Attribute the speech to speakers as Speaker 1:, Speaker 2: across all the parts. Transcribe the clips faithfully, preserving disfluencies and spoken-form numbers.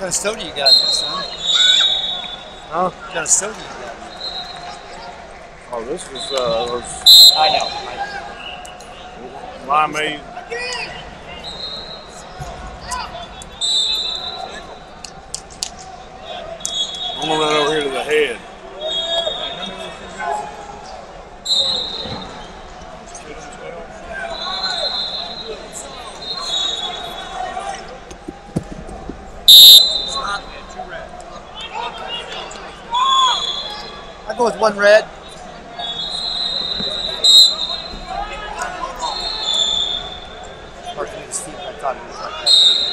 Speaker 1: kind of soda you got in there, son?
Speaker 2: Huh?
Speaker 1: What kind of soda you got in there?
Speaker 2: Oh, this was, uh, was
Speaker 1: I know. I know.
Speaker 2: limeade. I'm gonna run over here to the head.
Speaker 1: I go with one red. Parking his feet, I thought it was like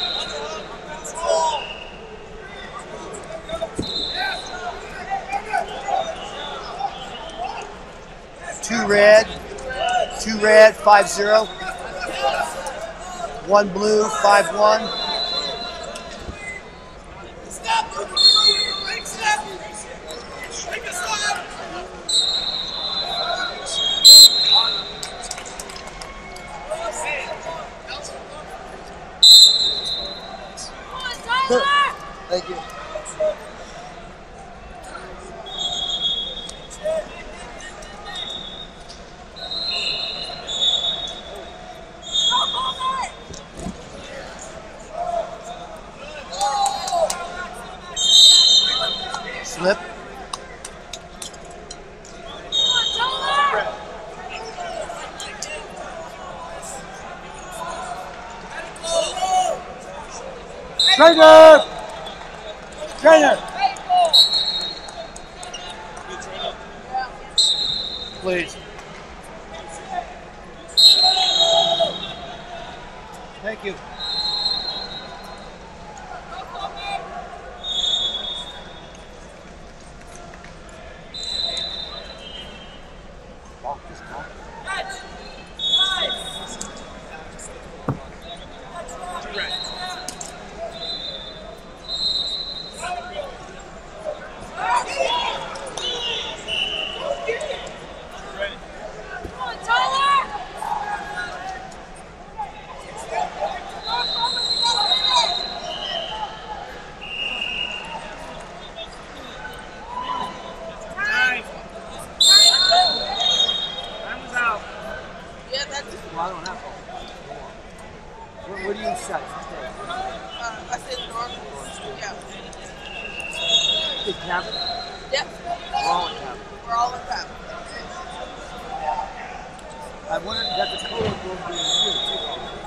Speaker 1: that. Two red, two red, five zero. One blue, five one. Thank you. Slip. Trainer! Trainer! Please. Thank you. Walk this walk. Well, I don't have to. Where, where do you set?
Speaker 3: Uh, I said north. Yeah.
Speaker 1: Big cabin?
Speaker 3: Yep.
Speaker 1: We're all in cabin.
Speaker 3: We're all in cabin.
Speaker 1: I wondered that the color will be in here too.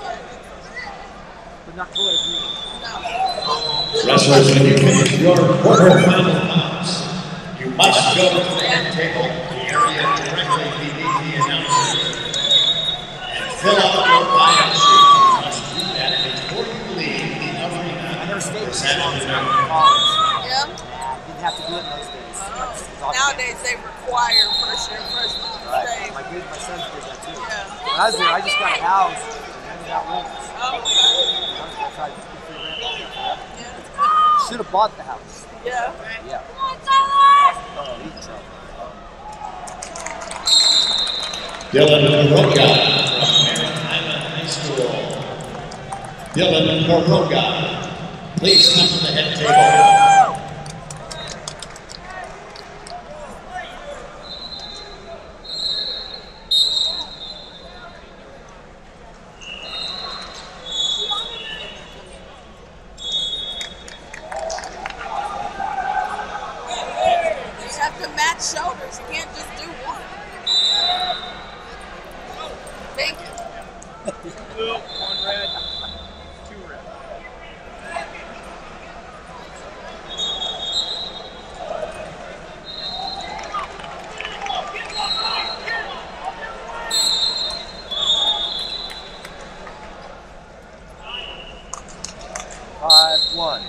Speaker 1: But not color green.
Speaker 3: No.
Speaker 4: Wrestlers, when you finish your quarterfinal rounds, you must go to the end table, the area directly beneath the announcer, and fill out your bio sheet. You must do that before you leave the arena.
Speaker 1: I never stayed
Speaker 4: This
Speaker 1: this long in
Speaker 4: afternoon.
Speaker 1: college.
Speaker 3: Yeah.
Speaker 1: Yeah, didn't have to do it in those days.
Speaker 3: Uh, nowadays they require first year freshman to
Speaker 1: Right.
Speaker 3: stay.
Speaker 1: My good, my sons did that too.
Speaker 3: Yeah.
Speaker 1: When I was there, I just got a house and rented out rooms.
Speaker 3: Oh, okay.
Speaker 1: That's how I could free rent.
Speaker 3: Yeah.
Speaker 1: Should have bought the house.
Speaker 3: Yeah.
Speaker 1: Yeah.
Speaker 3: Come on, Tyler!
Speaker 1: Oh, he's in trouble.
Speaker 4: Dylan Koroga from Maritima High School. Dylan Koroga, please come to the head table.
Speaker 3: You have to match shoulders. You can't just do one. Thank you.
Speaker 5: Blue, one red, two red.
Speaker 1: Five, one.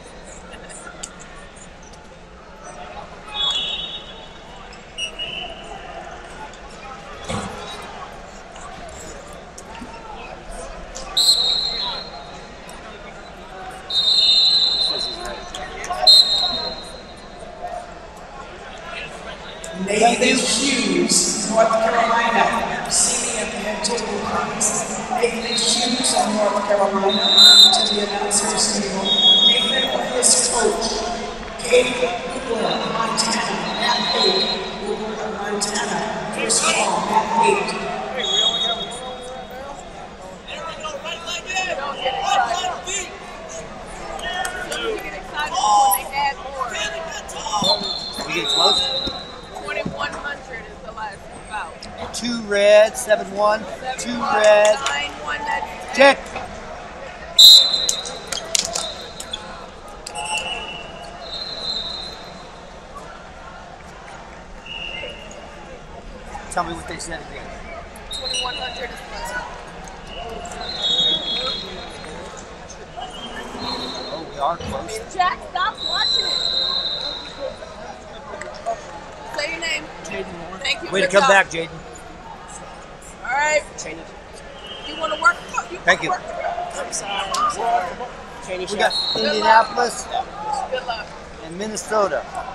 Speaker 6: Nathan Hughes, North Carolina. See me at the head table, please. Nathan Hughes of North Carolina to the announcer's table. Nathan, what is eight, Brooklyn, Montana, Matt eight, Brooklyn, Montana, first call, Matt eight.
Speaker 3: Don't get excited. Don't get excited when they add more.
Speaker 1: We get close.
Speaker 3: twenty-one hundred is the last bout.
Speaker 1: Two red, seven one. Two
Speaker 3: Seven,
Speaker 1: red.
Speaker 3: nine, one, that's
Speaker 1: Check. Tell me what they said again.
Speaker 3: twenty-one hundred is the
Speaker 1: Oh, we are close.
Speaker 3: Jack, stop watching it. Say your name.
Speaker 1: Jaden Moore.
Speaker 3: Thank you.
Speaker 1: Way to
Speaker 3: Good
Speaker 1: come
Speaker 3: job.
Speaker 1: back, Jaden.
Speaker 3: All right. You want to work? You
Speaker 1: Thank
Speaker 3: wanna
Speaker 1: you.
Speaker 3: work?
Speaker 1: We got Indianapolis
Speaker 3: Good luck.
Speaker 1: and Minnesota.